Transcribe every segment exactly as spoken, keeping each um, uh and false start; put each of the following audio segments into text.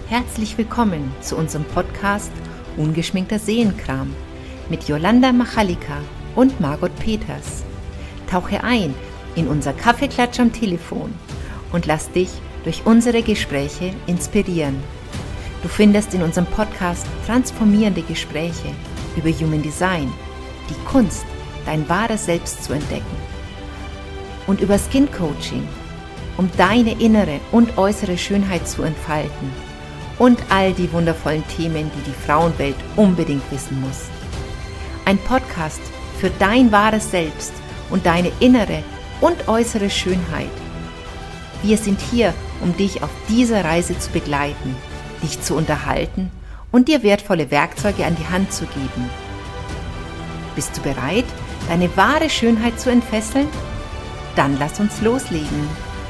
Herzlich willkommen zu unserem Podcast Ungeschminkter Seelenkram mit Jolanda Machalika und Margot Peters. Tauche ein in unser Kaffeeklatsch am Telefon und lass dich durch unsere Gespräche inspirieren. Du findest in unserem Podcast transformierende Gespräche über Human Design, die Kunst, dein wahres Selbst zu entdecken, und über Skin Coaching, um deine innere und äußere Schönheit zu entfalten und all die wundervollen Themen, die die Frauenwelt unbedingt wissen muss. Ein Podcast für dein wahres Selbst und deine innere und äußere Schönheit. Wir sind hier, um dich auf dieser Reise zu begleiten, dich zu unterhalten und dir wertvolle Werkzeuge an die Hand zu geben. Bist du bereit, deine wahre Schönheit zu entfesseln? Dann lass uns loslegen.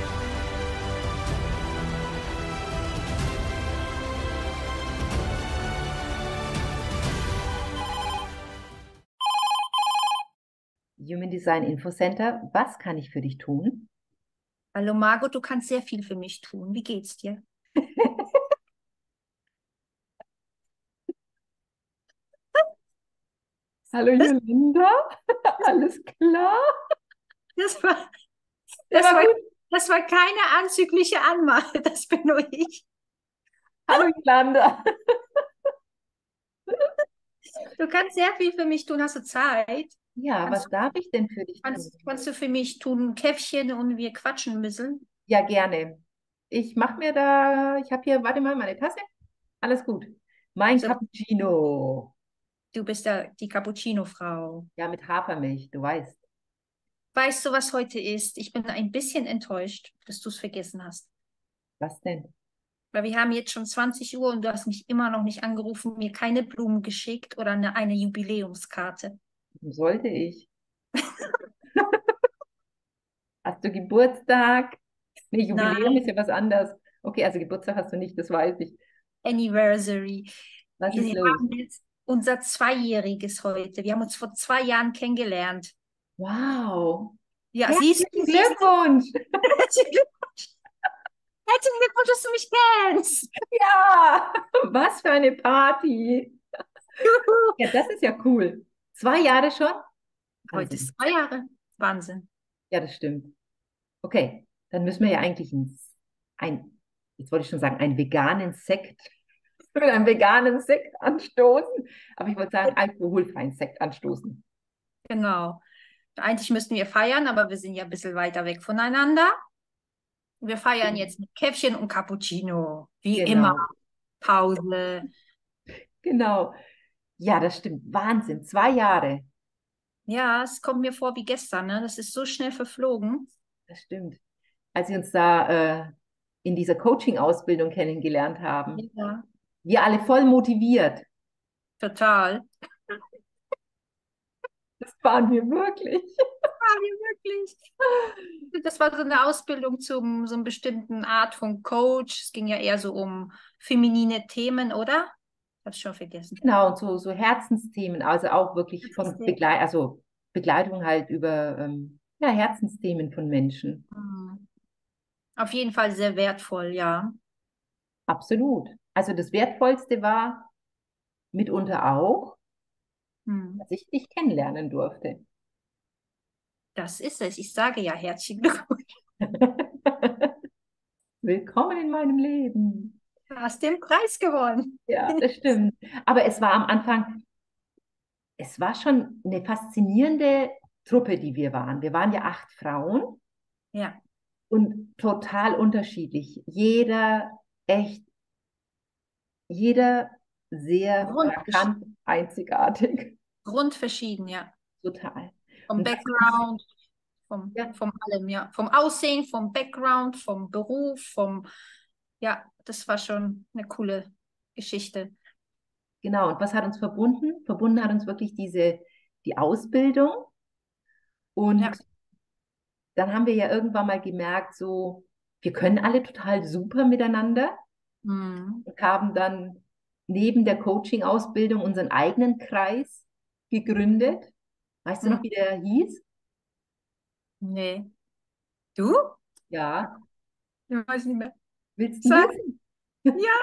Human Design Info Center, was kann ich für dich tun? Hallo Margot, du kannst sehr viel für mich tun. Wie geht's dir? Hallo Jolanda, alles klar? Das war, Der das war war, gut. das war keine anzügliche Anmache, das bin nur ich. Hallo Jolanda. Du kannst sehr viel für mich tun. Hast du Zeit? Ja, was Kannst, darf ich denn für dich tun? kannst, kannst du für mich tun ein Käffchen und wir quatschen ein bisschen? Ja, gerne. Ich mache mir da, ich habe hier, warte mal, meine Tasse. Alles gut. Mein Also, Cappuccino. du bist ja die Cappuccino-Frau. Ja, mit Hafermilch, du weißt. Weißt du, was heute ist? Ich bin ein bisschen enttäuscht, dass du es vergessen hast. Was denn? Weil wir haben jetzt schon zwanzig Uhr und du hast mich immer noch nicht angerufen, mir keine Blumen geschickt oder eine, eine Jubiläumskarte. Sollte ich? Hast du Geburtstag? Nee, Jubiläum ist Nein, ja was anderes. Okay, also Geburtstag hast du nicht, das weiß ich. Anniversary. Was ist Wir los? haben jetzt unser Zweijähriges heute. Wir haben uns vor zwei Jahren kennengelernt. Wow. Ja, siehst du, Herzlichen siehst du. Glückwunsch. Herzlichen Glückwunsch. Herzlichen Glückwunsch, dass du mich kennst. Ja, was für eine Party. Juhu. Ja, das ist ja cool. Zwei Jahre schon? Heute Wahnsinn. ist zwei Jahre. Wahnsinn. Ja, das stimmt. Okay, dann müssen wir ja eigentlich ein, ein, jetzt wollte ich schon sagen, einen veganen Sekt, mit einem veganen Sekt anstoßen. Aber ich wollte sagen, alkoholfreien Sekt anstoßen. Genau. Eigentlich müssten wir feiern, aber wir sind ja ein bisschen weiter weg voneinander. Wir feiern jetzt mit Käffchen und Cappuccino. Wie immer. Genau, Pause. genau. Ja, das stimmt. Wahnsinn. Zwei Jahre. Ja, es kommt mir vor wie gestern, ne? Das ist so schnell verflogen. Das stimmt. Als wir uns da äh, in dieser Coaching-Ausbildung kennengelernt haben. Ja, Wir alle voll motiviert. total. Das waren wir wirklich. Ah, wie wirklich. Das war so eine Ausbildung zum so einer bestimmten Art von Coach. Es ging ja eher so um feminine Themen, oder? Hab's schon vergessen. Genau, und so, so Herzensthemen, also auch wirklich Das ist von sehr- Begleit, also Begleitung halt über ähm, ja, Herzensthemen von Menschen. Hm. Auf jeden Fall sehr wertvoll, ja. Absolut. Also das Wertvollste war mitunter auch, Hm. dass ich dich kennenlernen durfte. Das ist es. Ich sage ja herzlichen Glückwunsch. Willkommen in meinem Leben. Du hast den Preis gewonnen. Ja, das stimmt. Aber es war am Anfang, es war schon eine faszinierende Truppe, die wir waren. Wir waren ja acht Frauen Ja, und total unterschiedlich. Jeder echt, jeder sehr grundversch markant, einzigartig. grundverschieden, ja. Total. Vom Und was uns, Background, vom, ja, vom allem, ja. Vom Aussehen, vom Background, vom Beruf, vom, ja, das war schon eine coole Geschichte. genau. Und was hat uns verbunden? Verbunden hat uns wirklich diese, die Ausbildung. Ja. Und dann haben wir ja irgendwann mal gemerkt, so, wir können alle total super miteinander Hm. und haben dann neben der Coaching-Ausbildung unseren eigenen Kreis gegründet. Weißt du Hm. noch, wie der hieß? Nee. Du? Ja, Ich weiß nicht mehr. willst du Sag, wissen? ja.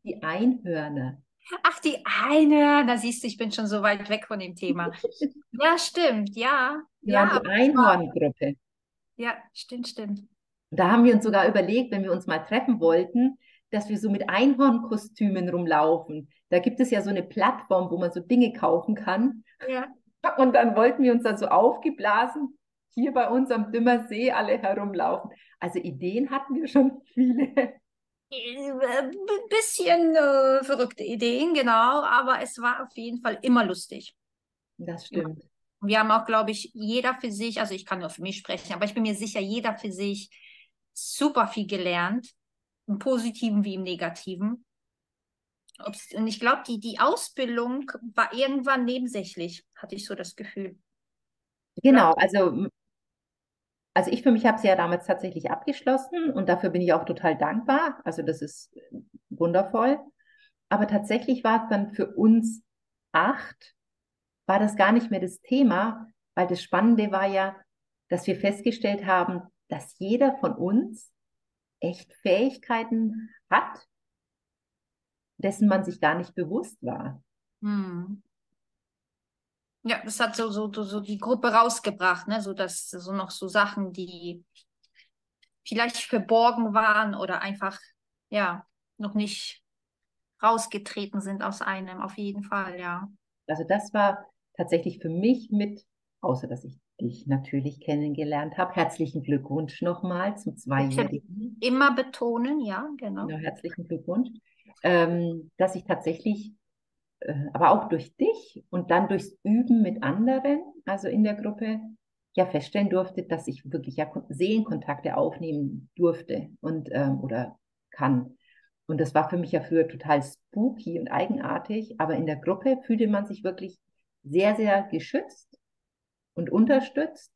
Die Einhörner. Ach, die eine, da siehst du, ich bin schon so weit weg von dem Thema. Ja, stimmt, ja, Wir waren ja, die Einhorngruppe. ja, stimmt, stimmt. Und da haben wir uns sogar überlegt, wenn wir uns mal treffen wollten, dass wir so mit Einhornkostümen rumlaufen. Da gibt es ja so eine Plattform, wo man so Dinge kaufen kann. Ja. Und dann wollten wir uns dann so aufgeblasen hier bei uns am Dümmer See alle herumlaufen. Also Ideen hatten wir schon viele. Ein bisschen äh, verrückte Ideen, genau, aber es war auf jeden Fall immer lustig. Das Immer. stimmt. Wir haben auch, glaube ich, jeder für sich, also ich kann nur für mich sprechen, aber ich bin mir sicher, jeder für sich super viel gelernt, im Positiven wie im Negativen. Ob's, und ich glaube, die, die Ausbildung war irgendwann nebensächlich, hatte ich so das Gefühl. Genau, Oder? also, also ich für mich habe sie ja damals tatsächlich abgeschlossen und dafür bin ich auch total dankbar. Also das ist wundervoll. Aber tatsächlich war es dann für uns acht, war das gar nicht mehr das Thema, weil das Spannende war ja, dass wir festgestellt haben, dass jeder von uns echt Fähigkeiten hat, dessen man sich gar nicht bewusst war. Hm. Ja, das hat so, so, so so die Gruppe rausgebracht, ne? So dass so noch so Sachen, die vielleicht verborgen waren oder einfach, ja, noch nicht rausgetreten sind aus einem, auf jeden Fall, ja. Also das war tatsächlich für mich mit, außer dass ich dich natürlich kennengelernt habe. Herzlichen Glückwunsch nochmal zum Bitte Zweijährigen. immer betonen, ja, genau. Genau, herzlichen Glückwunsch. Ähm, dass ich tatsächlich, äh, aber auch durch dich und dann durchs Üben mit anderen, also in der Gruppe, ja feststellen durfte, dass ich wirklich ja Kon- Seelenkontakte aufnehmen durfte und ähm, oder kann. Und das war für mich ja früher total spooky und eigenartig, aber in der Gruppe fühlte man sich wirklich sehr, sehr geschützt und unterstützt.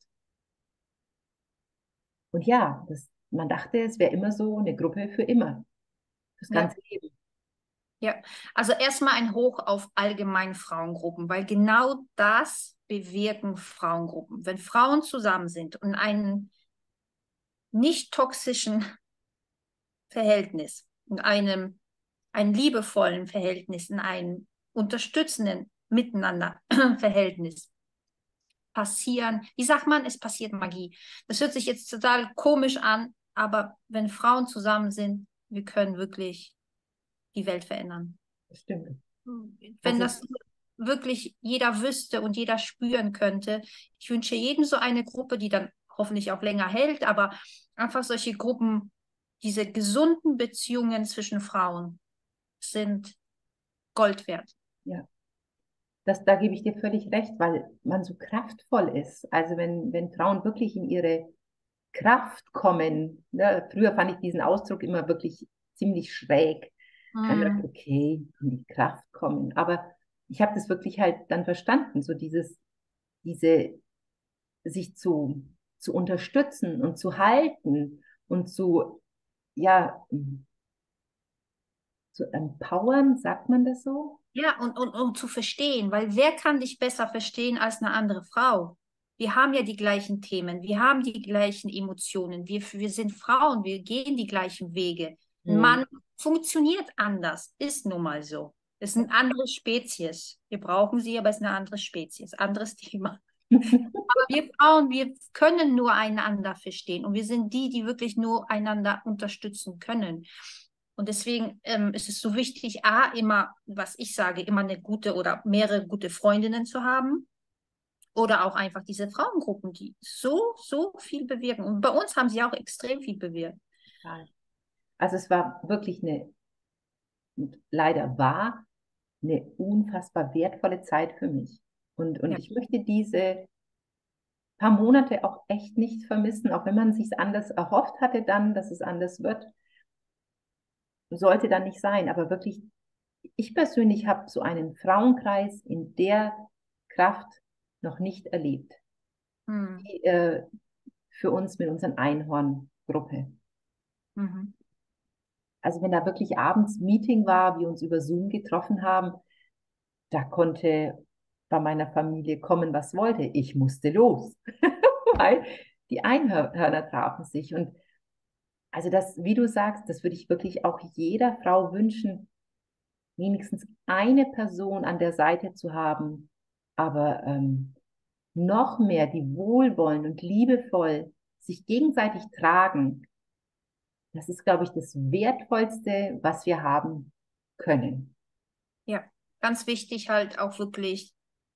Und ja, das, man dachte, es wäre immer so eine Gruppe für immer, fürs Ja, ganze Leben. ja. Also erstmal ein Hoch auf allgemein Frauengruppen, weil genau das bewirken Frauengruppen. Wenn Frauen zusammen sind und einen nicht toxischen Verhältnis, in einem, einem liebevollen Verhältnis, in einem unterstützenden Miteinander Verhältnis passieren, wie sagt man, es passiert Magie. Das hört sich jetzt total komisch an, aber wenn Frauen zusammen sind, wir können wirklich die Welt verändern. Das stimmt. Wenn Also das wirklich jeder wüsste und jeder spüren könnte, ich wünsche jedem so eine Gruppe, die dann hoffentlich auch länger hält, aber einfach solche Gruppen, diese gesunden Beziehungen zwischen Frauen sind Gold wert. ja, das, da gebe ich dir völlig recht, weil man so kraftvoll ist. Also wenn, wenn Frauen wirklich in ihre Kraft kommen, ne, früher fand ich diesen Ausdruck immer wirklich ziemlich schräg. Dann dachte ich, Mm. okay, in die Kraft kommen. Aber ich habe das wirklich halt dann verstanden, so dieses, diese, sich zu, zu unterstützen und zu halten und zu, ja, zu empowern, sagt man das so? Ja, und, und, und zu verstehen, weil wer kann dich besser verstehen als eine andere Frau? Wir haben ja die gleichen Themen, wir haben die gleichen Emotionen, wir, wir sind Frauen, wir gehen die gleichen Wege. Ein Hm. Mann funktioniert anders, ist nun mal so. Es sind andere Spezies. Wir brauchen sie, aber es ist eine andere Spezies, anderes Thema. Aber wir Frauen, wir können nur einander verstehen und wir sind die, die wirklich nur einander unterstützen können. Und deswegen ähm, ist es so wichtig, A, immer, was ich sage, immer eine gute oder mehrere gute Freundinnen zu haben. Oder auch einfach diese Frauengruppen, die so, so viel bewirken. Und bei uns haben sie auch extrem viel bewirkt. Also es war wirklich eine, und leider war, eine unfassbar wertvolle Zeit für mich. Und, und Ja. ich möchte diese paar Monate auch echt nicht vermissen, auch wenn man sich anders erhofft hatte dann, dass es anders wird, sollte dann nicht sein. Aber wirklich, ich persönlich habe so einen Frauenkreis in der Kraft noch nicht erlebt. Hm. Die, äh, für uns mit unseren Einhorngruppe. Mhm. Also wenn da wirklich abends Meeting war, wir uns über Zoom getroffen haben, da konnte bei meiner Familie kommen, was wollte. Ich musste los, weil die Einhörner trafen sich. Und also das, wie du sagst, das würde ich wirklich auch jeder Frau wünschen, wenigstens eine Person an der Seite zu haben, aber ähm, noch mehr, die wohlwollend und liebevoll sich gegenseitig tragen, das ist, glaube ich, das Wertvollste, was wir haben können. Ja, ganz wichtig halt auch wirklich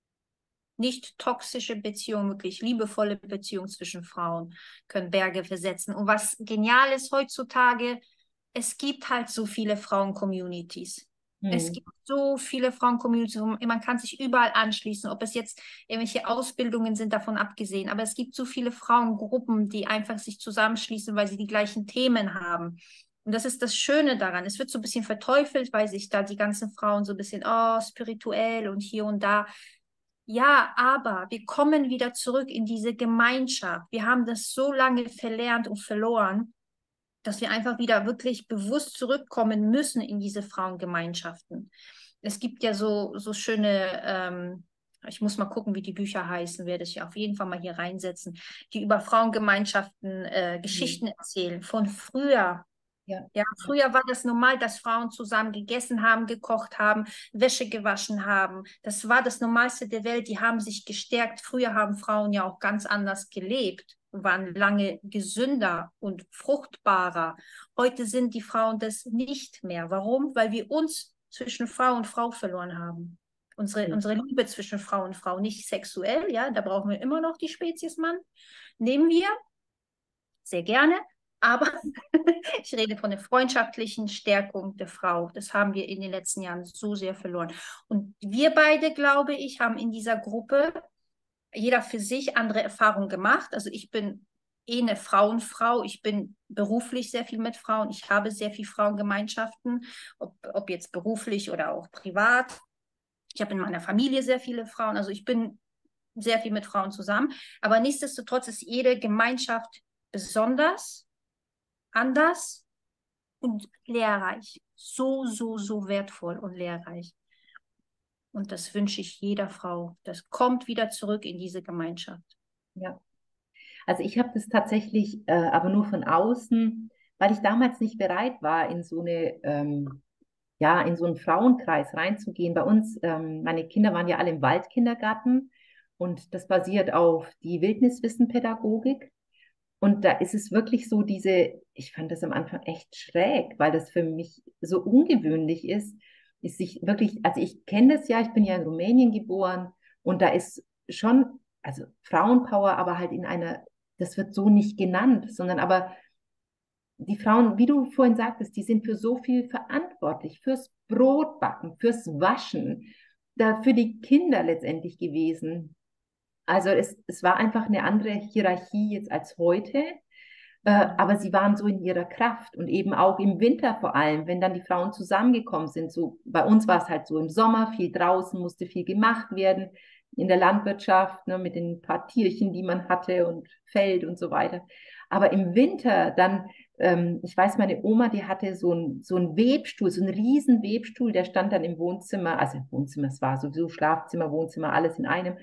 nicht toxische Beziehungen, wirklich liebevolle Beziehungen zwischen Frauen können Berge versetzen. Und was genial ist heutzutage, es gibt halt so viele Frauen-Communities. Es Hm. gibt so viele Frauen-Communities, man kann sich überall anschließen, ob es jetzt irgendwelche Ausbildungen sind, davon abgesehen. Aber es gibt so viele Frauengruppen, die einfach sich zusammenschließen, weil sie die gleichen Themen haben. Und das ist das Schöne daran. Es wird so ein bisschen verteufelt, weil sich da die ganzen Frauen so ein bisschen, oh, spirituell und hier und da. Ja, aber wir kommen wieder zurück in diese Gemeinschaft. Wir haben das so lange verlernt und verloren, dass wir einfach wieder wirklich bewusst zurückkommen müssen in diese Frauengemeinschaften. Es gibt ja so, so schöne, ähm, ich muss mal gucken, wie die Bücher heißen, werde ich auf jeden Fall mal hier reinsetzen, die über Frauengemeinschaften äh, Hm. Geschichten erzählen von früher. Ja. Ja, früher war das normal, dass Frauen zusammen gegessen haben, gekocht haben, Wäsche gewaschen haben. Das war das Normalste der Welt. Die haben sich gestärkt. Früher haben Frauen ja auch ganz anders gelebt, waren lange gesünder und fruchtbarer. Heute sind die Frauen das nicht mehr. Warum? Weil wir uns zwischen Frau und Frau verloren haben. Unsere, Hm. unsere Liebe zwischen Frau und Frau, nicht sexuell, ja, da brauchen wir immer noch die Spezies Mann. Nehmen wir, sehr gerne. Aber ich rede von der freundschaftlichen Stärkung der Frau. Das haben wir in den letzten Jahren so sehr verloren. Und wir beide, glaube ich, haben in dieser Gruppe jeder für sich andere Erfahrungen gemacht. Also ich bin eh eine Frauenfrau. Ich bin beruflich sehr viel mit Frauen. Ich habe sehr viel Frauengemeinschaften, ob, ob jetzt beruflich oder auch privat. Ich habe in meiner Familie sehr viele Frauen. Also ich bin sehr viel mit Frauen zusammen. Aber nichtsdestotrotz ist jede Gemeinschaft besonders, anders und lehrreich. So, so, so wertvoll und lehrreich. Und das wünsche ich jeder Frau. Das kommt wieder zurück in diese Gemeinschaft. Ja. Also ich habe das tatsächlich, äh, aber nur von außen, weil ich damals nicht bereit war, in so eine, ähm, ja, in so einen Frauenkreis reinzugehen. Bei uns, ähm, meine Kinder waren ja alle im Waldkindergarten und das basiert auf die Wildniswissenpädagogik. Und da ist es wirklich so diese, ich fand das am Anfang echt schräg, weil das für mich so ungewöhnlich ist, ist sich wirklich, also ich kenne das ja, ich bin ja in Rumänien geboren und da ist schon, also Frauenpower, aber halt in einer, das wird so nicht genannt, sondern aber die Frauen, wie du vorhin sagtest, die sind für so viel verantwortlich, fürs Brotbacken, fürs Waschen, da, für die Kinder letztendlich gewesen. Also es, es war einfach eine andere Hierarchie jetzt als heute, äh, aber sie waren so in ihrer Kraft und eben auch im Winter vor allem, wenn dann die Frauen zusammengekommen sind. So, bei uns war es halt so im Sommer, viel draußen, musste viel gemacht werden in der Landwirtschaft, ne, mit den paar Tierchen, die man hatte und Feld und so weiter. Aber im Winter dann, ähm, ich weiß, meine Oma, die hatte so ein, so einen Webstuhl, so einen riesen Webstuhl, der stand dann im Wohnzimmer, also im Wohnzimmer, es war sowieso Schlafzimmer, Wohnzimmer, alles in einem.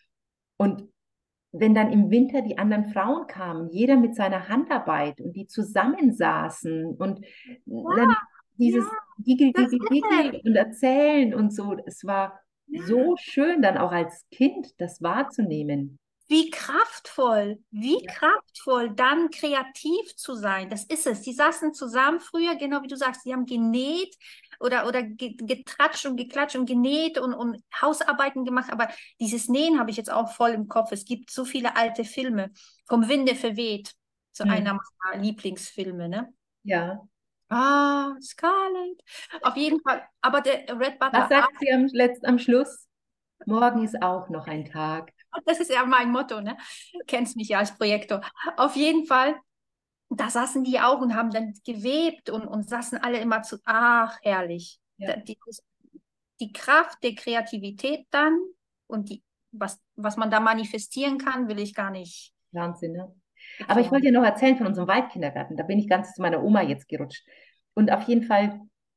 Und wenn dann im Winter die anderen Frauen kamen, jeder mit seiner Handarbeit und die zusammensaßen und dann Ja, dieses Gigel, das Gigel, ist es. Gigel und erzählen und so, es war Ja. so schön dann auch als Kind das wahrzunehmen. Wie kraftvoll, wie Ja, kraftvoll, dann kreativ zu sein. Das ist es. Die saßen zusammen früher, genau wie du sagst, die haben genäht oder, oder ge- getratscht und geklatscht und genäht und, und Hausarbeiten gemacht. Aber dieses Nähen habe ich jetzt auch voll im Kopf. Es gibt so viele alte Filme. Vom Winde verweht, so einer hm. meiner Lieblingsfilme, ne? Ja. Ah, Scarlett. Auf jeden Fall. Aber der Red Was Butler, ah, sagt sie am, letzt, am Schluss? Morgen ist auch noch ein Tag. das ist ja mein Motto, ne? Du kennst mich ja als Projektor. Auf jeden Fall. Da saßen die auch und haben dann gewebt und, und saßen alle immer zu, ach, herrlich. Da, Ja, die, die Kraft der Kreativität dann und die, was, was man da manifestieren kann, will ich gar nicht Wahnsinn, ne? Aber ich wollte erklären. dir noch erzählen von unserem Waldkindergarten. Da bin ich ganz zu meiner Oma jetzt gerutscht. Und auf jeden Fall,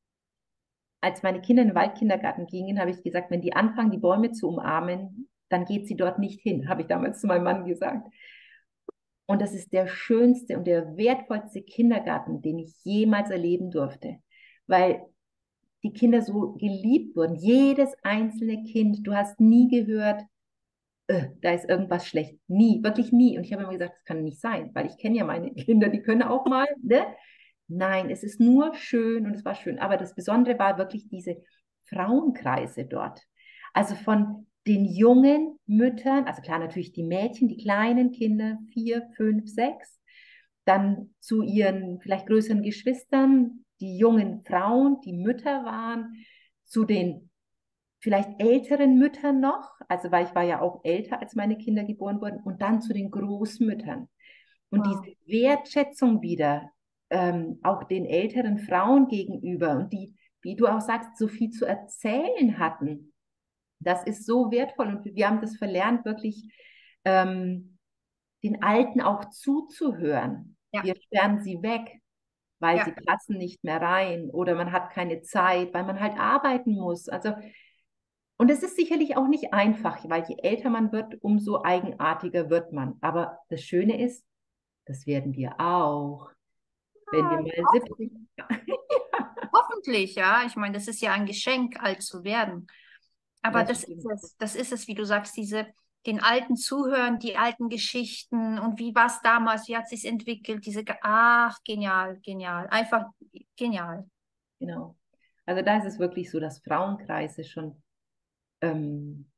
als meine Kinder in den Waldkindergarten gingen, habe ich gesagt, wenn die anfangen, die Bäume zu umarmen, dann geht sie dort nicht hin, habe ich damals zu meinem Mann gesagt. Und das ist der schönste und der wertvollste Kindergarten, den ich jemals erleben durfte. Weil die Kinder so geliebt wurden. Jedes einzelne Kind. Du hast nie gehört, äh, da ist irgendwas schlecht. Nie, wirklich nie. Und ich habe immer gesagt, das kann nicht sein, weil ich kenne ja meine Kinder, die können auch mal, ne? Nein, es ist nur schön und es war schön. Aber das Besondere war wirklich diese Frauenkreise dort. Also von den jungen Müttern, also klar natürlich die Mädchen, die kleinen Kinder, vier, fünf, sechs, dann zu ihren vielleicht größeren Geschwistern, die jungen Frauen, die Mütter waren, zu den vielleicht älteren Müttern noch, also weil ich war ja auch älter, als meine Kinder geboren wurden, und dann zu den Großmüttern. Und diese Wow. Wertschätzung wieder, ähm, auch den älteren Frauen gegenüber und die, wie du auch sagst, so viel zu erzählen hatten, das ist so wertvoll. Und wir haben das verlernt, wirklich ähm, den Alten auch zuzuhören. Ja, Wir sperren sie weg, weil sie ja. passen nicht mehr rein oder man hat keine Zeit, weil man halt arbeiten muss. Also, und es ist sicherlich auch nicht einfach, weil je älter man wird, umso eigenartiger wird man. Aber das Schöne ist, das werden wir auch, wenn wir Ah, mal siebzig. hoffentlich, ja. Ich meine, das ist ja ein Geschenk, alt zu werden. Aber Das das ist stimmt. es, das ist es, wie du sagst, diese, den Alten zuhören, die alten Geschichten und wie war es damals, wie hat sich entwickelt, diese, Ge- ach, genial, genial, einfach genial. Genau. Also da ist es wirklich so, dass Frauenkreise schon ähm,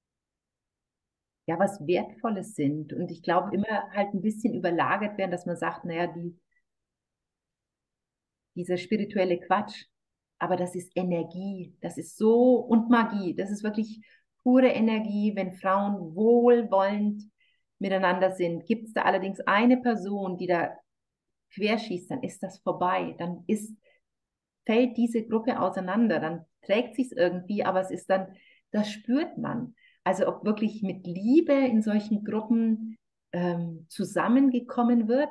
ja was Wertvolles sind. Und ich glaube, immer halt ein bisschen überlagert werden, dass man sagt, naja, die, dieser spirituelle Quatsch, aber das ist Energie, das ist so und Magie, das ist wirklich pure Energie, wenn Frauen wohlwollend miteinander sind. Gibt es da allerdings eine Person, die da querschießt, dann ist das vorbei, dann ist, fällt diese Gruppe auseinander, dann trägt sich es irgendwie, aber es ist dann, das spürt man. Also ob wirklich mit Liebe in solchen Gruppen ähm, zusammengekommen wird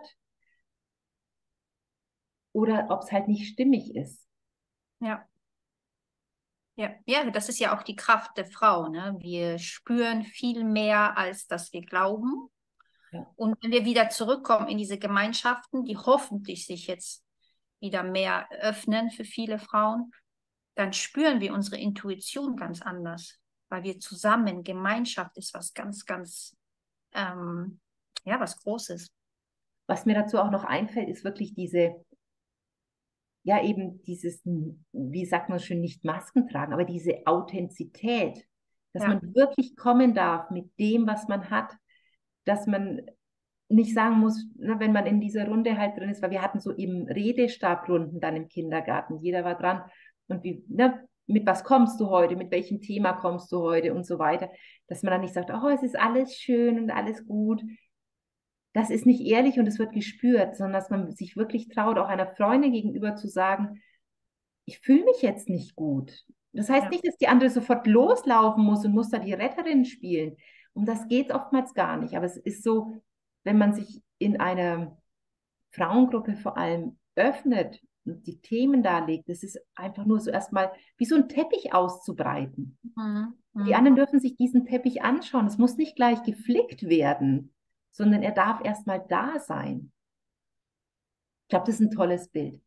oder ob es halt nicht stimmig ist. Ja, ja, ja, das ist ja auch die Kraft der Frau, ne? Wir spüren viel mehr, als dass wir glauben. Ja. Und wenn wir wieder zurückkommen in diese Gemeinschaften, die hoffentlich sich jetzt wieder mehr öffnen für viele Frauen, dann spüren wir unsere Intuition ganz anders, weil wir zusammen, Gemeinschaft ist was ganz, ganz, ähm, ja, was Großes. Was mir dazu auch noch einfällt, ist wirklich diese, ja eben dieses, wie sagt man schön, nicht Masken tragen, aber diese Authentizität, dass Ja, man wirklich kommen darf mit dem, was man hat, dass man nicht sagen muss, ne, wenn man in dieser Runde halt drin ist, weil wir hatten so eben Redestabrunden dann im Kindergarten, jeder war dran und wie, ne, mit was kommst du heute, mit welchem Thema kommst du heute und so weiter, dass man dann nicht sagt, oh, es ist alles schön und alles gut, das ist nicht ehrlich und es wird gespürt, sondern dass man sich wirklich traut, auch einer Freundin gegenüber zu sagen, ich fühle mich jetzt nicht gut. Das heißt ja, nicht, dass die andere sofort loslaufen muss und muss da die Retterin spielen. Um das geht es oftmals gar nicht. Aber es ist so, wenn man sich in einer Frauengruppe vor allem öffnet und die Themen darlegt, das ist einfach nur so erstmal wie so ein Teppich auszubreiten. mhm. Die Mhm. anderen dürfen sich diesen Teppich anschauen. Es muss nicht gleich geflickt werden, sondern er darf erstmal da sein. Ich glaube, das ist ein tolles Bild.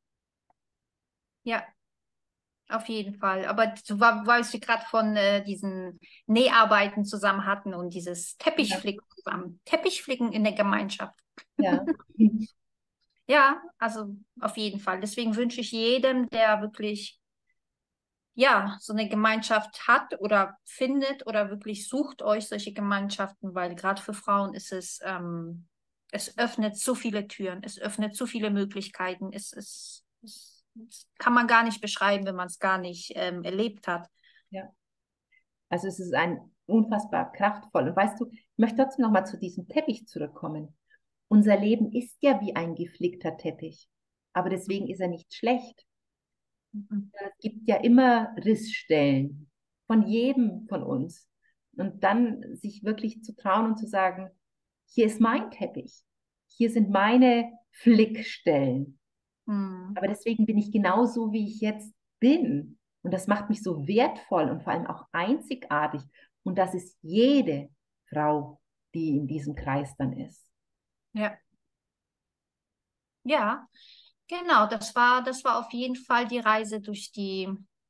Ja, auf jeden Fall. Aber so war, weil wir gerade von äh, diesen Näharbeiten zusammen hatten und dieses Ja, Teppichflicken zusammen. Teppichflicken in der Gemeinschaft. ja, Ja, also auf jeden Fall. Deswegen wünsche ich jedem, der wirklich ja, so eine Gemeinschaft hat oder findet oder wirklich sucht euch solche Gemeinschaften, weil gerade für Frauen ist es, ähm, es öffnet so viele Türen, es öffnet so viele Möglichkeiten, es, es, es, es kann man gar nicht beschreiben, wenn man es gar nicht ähm, erlebt hat. ja. Also es ist ein unfassbar kraftvoll. Und weißt du, ich möchte trotzdem noch mal zu diesem Teppich zurückkommen. Unser Leben ist ja wie ein geflickter Teppich, aber deswegen ist er nicht schlecht. Mhm. Es gibt ja immer Rissstellen von jedem von uns. Und dann sich wirklich zu trauen und zu sagen, hier ist mein Teppich, hier sind meine Flickstellen. Mhm. Aber deswegen bin ich genauso, wie ich jetzt bin. Und das macht mich so wertvoll und vor allem auch einzigartig. Und das ist jede Frau, die in diesem Kreis dann ist. Ja, ja. Genau, das war, das war auf jeden Fall die Reise durch die,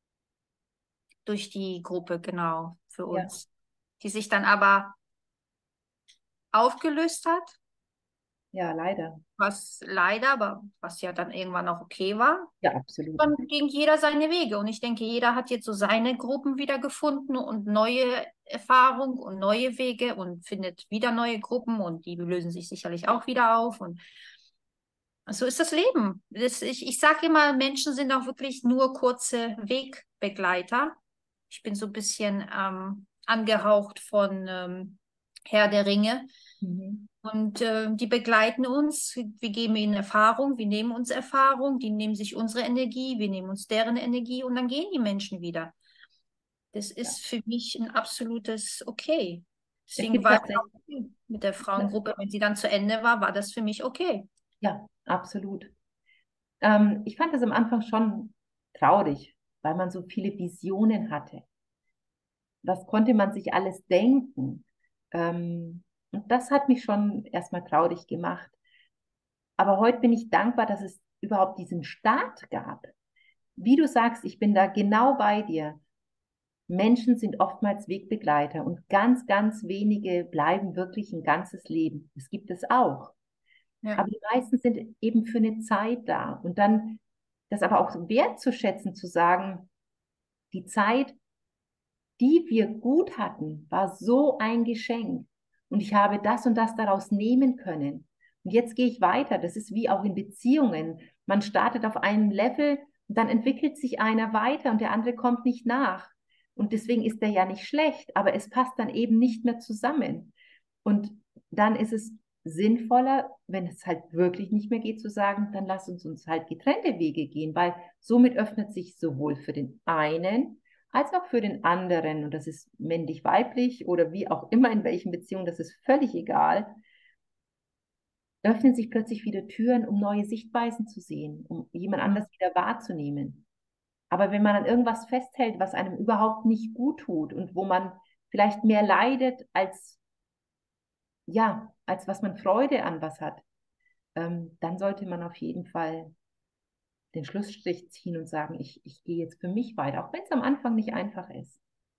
durch die Gruppe, genau, für Ja. uns, die sich dann aber aufgelöst hat, Ja, leider. was leider, aber was ja dann irgendwann auch okay war. Ja, absolut. Dann ging jeder seine Wege und ich denke, jeder hat jetzt so seine Gruppen wiedergefunden und neue Erfahrungen und neue Wege und findet wieder neue Gruppen und die lösen sich sicherlich auch wieder auf und so ist das Leben. Das, ich ich sage immer, Menschen sind auch wirklich nur kurze Wegbegleiter. Ich bin so ein bisschen ähm, angehaucht von ähm, Herr der Ringe. Mhm. Und äh, die begleiten uns. Wir geben ihnen Erfahrung, wir nehmen uns Erfahrung, die nehmen sich unsere Energie, wir nehmen uns deren Energie und dann gehen die Menschen wieder. Das Ja. ist für mich ein absolutes Okay. Es Deswegen gibt war es auch tatsächlich, okay mit der Frauengruppe. Wenn sie dann zu Ende war, war das für mich okay. ja, absolut. Ähm, ich fand das am Anfang schon traurig, weil man so viele Visionen hatte. Was konnte man sich alles denken? Ähm, und das hat mich schon erstmal traurig gemacht. Aber heute bin ich dankbar, dass es überhaupt diesen Start gab. Wie du sagst, ich bin da genau bei dir. Menschen sind oftmals Wegbegleiter und ganz, ganz wenige bleiben wirklich ein ganzes Leben. Das gibt es auch. Ja. Aber die meisten sind eben für eine Zeit da. Und dann das aber auch so wertzuschätzen, zu sagen, die Zeit, die wir gut hatten, war so ein Geschenk. Und ich habe das und das daraus nehmen können. Und jetzt gehe ich weiter. Das ist wie auch in Beziehungen. Man startet auf einem Level und dann entwickelt sich einer weiter und der andere kommt nicht nach. Und deswegen ist der ja nicht schlecht, aber es passt dann eben nicht mehr zusammen. Und dann ist es sinnvoller, wenn es halt wirklich nicht mehr geht, zu sagen, dann lass uns uns halt getrennte Wege gehen, weil somit öffnet sich sowohl für den einen als auch für den anderen, und das ist männlich-weiblich oder wie auch immer in welchen Beziehungen, das ist völlig egal, öffnen sich plötzlich wieder Türen, um neue Sichtweisen zu sehen, um jemand anders wieder wahrzunehmen. Aber wenn man an irgendwas festhält, was einem überhaupt nicht gut tut und wo man vielleicht mehr leidet als, ja, als was man Freude an was hat, ähm, dann sollte man auf jeden Fall den Schlussstrich ziehen und sagen, ich, ich gehe jetzt für mich weiter, auch wenn es am Anfang nicht einfach ist.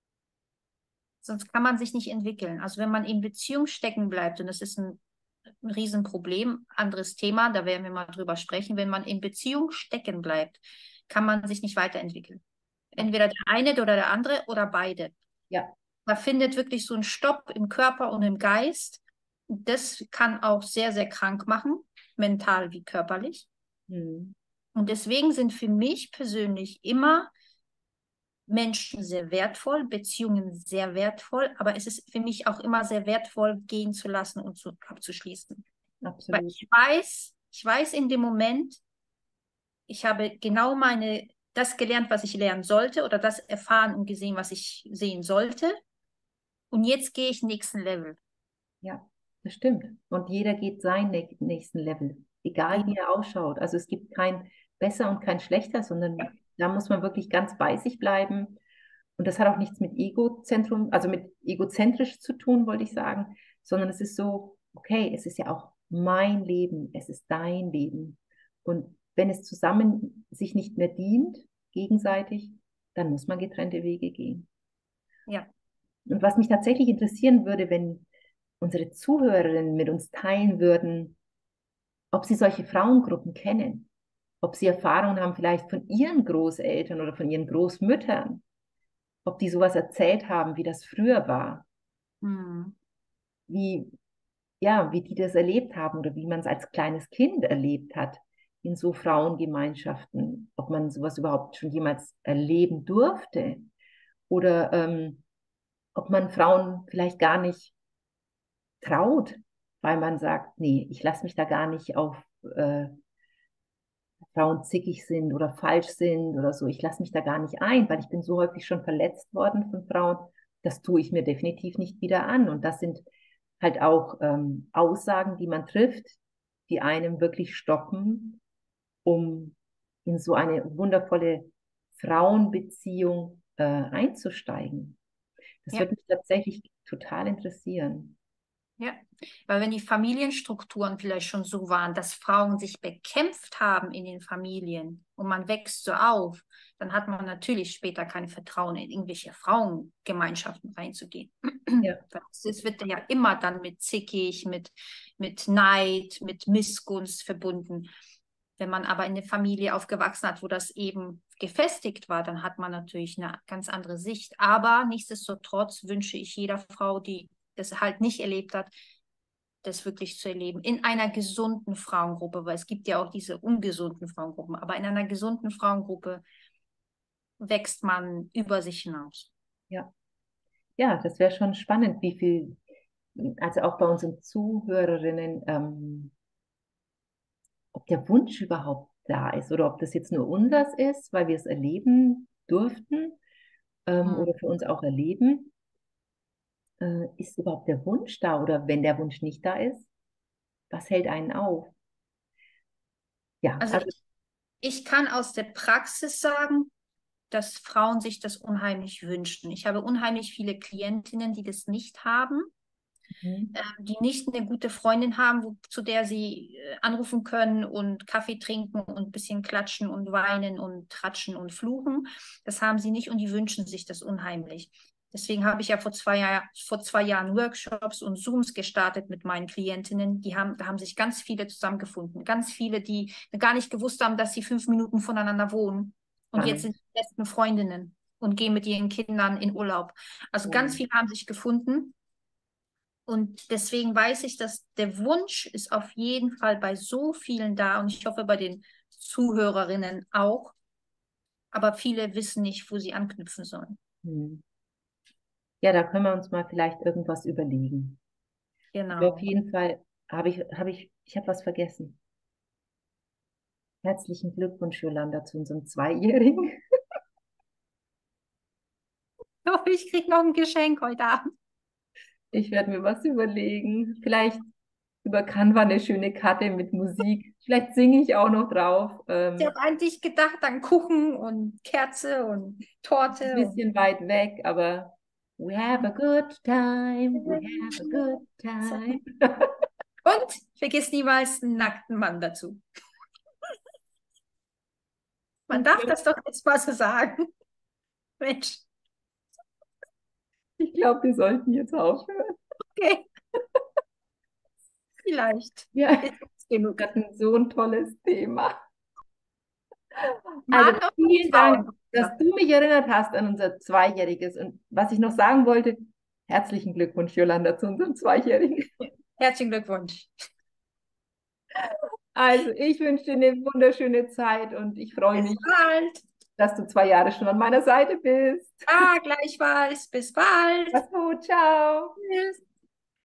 Sonst kann man sich nicht entwickeln. Also wenn man in Beziehung stecken bleibt, und das ist ein, ein Riesenproblem, anderes Thema, da werden wir mal drüber sprechen, wenn man in Beziehung stecken bleibt, kann man sich nicht weiterentwickeln. Entweder der eine oder der andere oder beide. Ja. Da findet wirklich so ein Stopp im Körper und im Geist. Das kann auch sehr, sehr krank machen, mental wie körperlich. Hm. Und deswegen sind für mich persönlich immer Menschen sehr wertvoll, Beziehungen sehr wertvoll, aber es ist für mich auch immer sehr wertvoll, gehen zu lassen und zu, abzuschließen. Weil Absolut. ich weiß, ich weiß in dem Moment, ich habe genau meine, das gelernt, was ich lernen sollte oder das erfahren und gesehen, was ich sehen sollte. Und jetzt gehe ich nächsten Level. Ja, das stimmt. Und jeder geht seinen nä- nächsten Level, egal wie er ausschaut. Also es gibt kein besser und kein schlechter, sondern da muss man wirklich ganz bei sich bleiben. Und das hat auch nichts mit Egozentrum, also mit egozentrisch zu tun, wollte ich sagen, sondern es ist so, okay, es ist ja auch mein Leben, es ist dein Leben. Und wenn es zusammen sich nicht mehr dient, gegenseitig, dann muss man getrennte Wege gehen. Ja, Und was mich tatsächlich interessieren würde, wenn unsere Zuhörerinnen mit uns teilen würden, ob sie solche Frauengruppen kennen, ob sie Erfahrungen haben vielleicht von ihren Großeltern oder von ihren Großmüttern, ob die sowas erzählt haben, wie das früher war, hm. wie, ja, wie die das erlebt haben oder wie man es als kleines Kind erlebt hat in so Frauengemeinschaften, ob man sowas überhaupt schon jemals erleben durfte oder ähm, ob man Frauen vielleicht gar nicht traut, weil man sagt, nee, ich lasse mich da gar nicht auf äh, Frauen zickig sind oder falsch sind oder so. Ich lasse mich da gar nicht ein, weil ich bin so häufig schon verletzt worden von Frauen. Das tue ich mir definitiv nicht wieder an. Und das sind halt auch ähm, Aussagen, die man trifft, die einem wirklich stoppen, um in so eine wundervolle Frauenbeziehung äh, einzusteigen. Das Ja. würde mich tatsächlich total interessieren. Ja, weil wenn die Familienstrukturen vielleicht schon so waren, dass Frauen sich bekämpft haben in den Familien und man wächst so auf, dann hat man natürlich später kein Vertrauen in irgendwelche Frauengemeinschaften reinzugehen. Ja. Es wird ja immer dann mit zickig, mit, mit Neid, mit Missgunst verbunden. Wenn man aber in eine Familie aufgewachsen hat, wo das eben gefestigt war, dann hat man natürlich eine ganz andere Sicht. Aber nichtsdestotrotz wünsche ich jeder Frau, die das halt nicht erlebt hat, das wirklich zu erleben. In einer gesunden Frauengruppe, weil es gibt ja auch diese ungesunden Frauengruppen, aber in einer gesunden Frauengruppe wächst man über sich hinaus. Ja, ja, das wäre schon spannend, wie viel, also auch bei unseren Zuhörerinnen, ähm, ob der Wunsch überhaupt da ist oder ob das jetzt nur unseres ist, weil wir es erleben durften ähm, Hm. oder für uns auch erleben. Äh, ist überhaupt der Wunsch da oder wenn der Wunsch nicht da ist, was hält einen auf? Ja, Also also ich, ich kann aus der Praxis sagen, dass Frauen sich das unheimlich wünschen. Ich habe unheimlich viele Klientinnen, die das nicht haben, mhm, äh, die nicht eine gute Freundin haben, wo, zu der sie äh, anrufen können und Kaffee trinken und ein bisschen klatschen und weinen und tratschen und fluchen. Das haben sie nicht und die wünschen sich das unheimlich. Deswegen habe ich ja vor zwei, Jahr, vor zwei Jahren Workshops und Zooms gestartet mit meinen Klientinnen. Die haben, da haben sich ganz viele zusammengefunden. Ganz viele, die gar nicht gewusst haben, dass sie fünf Minuten voneinander wohnen. Und jetzt spannend. sind die besten Freundinnen und gehen mit ihren Kindern in Urlaub. Also ganz Mhm. viele haben sich gefunden. Und deswegen weiß ich, dass der Wunsch ist auf jeden Fall bei so vielen da und ich hoffe bei den Zuhörerinnen auch. Aber viele wissen nicht, wo sie anknüpfen sollen. Mhm. Ja, da können wir uns mal vielleicht irgendwas überlegen. Aber auf Genau. jeden Fall habe ich, habe ich, ich habe was vergessen. Herzlichen Glückwunsch, Jolanda, zu unserem Zweijährigen. Ich hoffe, ich kriege noch ein Geschenk heute Abend. Ich werde mir was überlegen. Vielleicht über Canva eine schöne Karte mit Musik. Vielleicht singe ich auch noch drauf. Ich Ähm, habe eigentlich gedacht an Kuchen und Kerze und ein Torte. Und bisschen weit weg, aber we have a good time, we have a good time. Und vergiss niemals einen nackten Mann dazu. Man Ich darf glaube, das doch jetzt mal so sagen. Mensch, ich glaub, wir sollten jetzt aufhören. okay, vielleicht Ja, ist es genug. wir hatten so ein tolles Thema. Also Mann und vielen Dank, Frauen. dass du mich erinnert hast an unser Zweijähriges. Und was ich noch sagen wollte, herzlichen Glückwunsch, Jolanda, zu unserem Zweijährigen. Herzlichen Glückwunsch. Also ich wünsche dir eine wunderschöne Zeit und ich freue Bis mich, bald. dass du zwei Jahre schon an meiner Seite bist. Ah, gleichfalls. Bis bald. Mach's gut, ciao. Tschüss.